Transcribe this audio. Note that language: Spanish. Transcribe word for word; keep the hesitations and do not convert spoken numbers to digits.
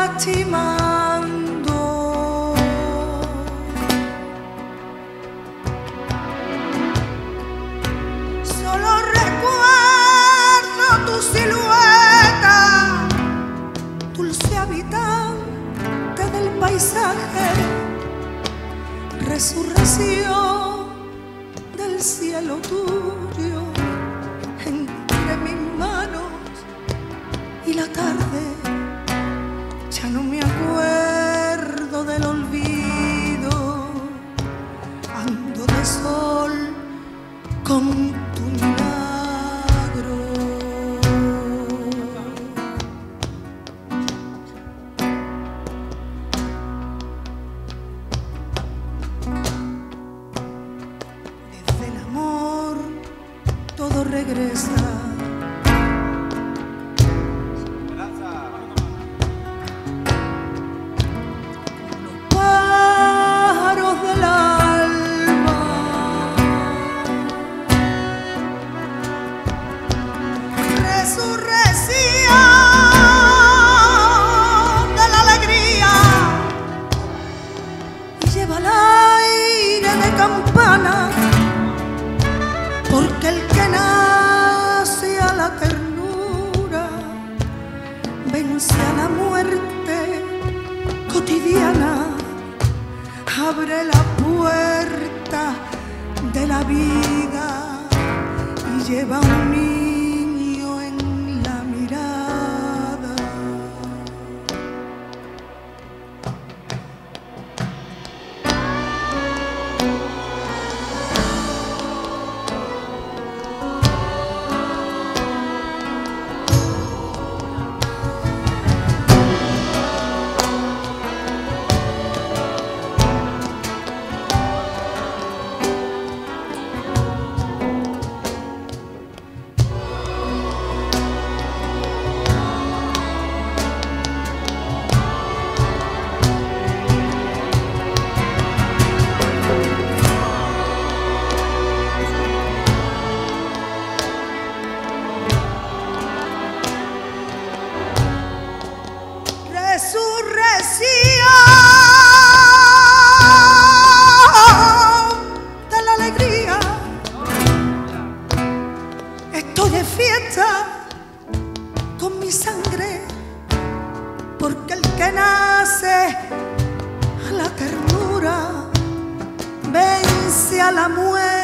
lastimando. Solo recuerdo tu silueta, dulce habitante del paisaje, resurrección del cielo tuyo entre mis manos. Y la tarde, ya no me acuerdo del olvido, ando de sol con tu milagro. Desde el amor todo regresa. Resurrección de la alegría y lleva el aire de campana, porque el que nace a la ternura vence a la muerte cotidiana, abre la puerta de la vida y lleva un niño. Resurrección de la alegría, estoy de fiesta con mi sangre, porque el que nace a la ternura vence a la muerte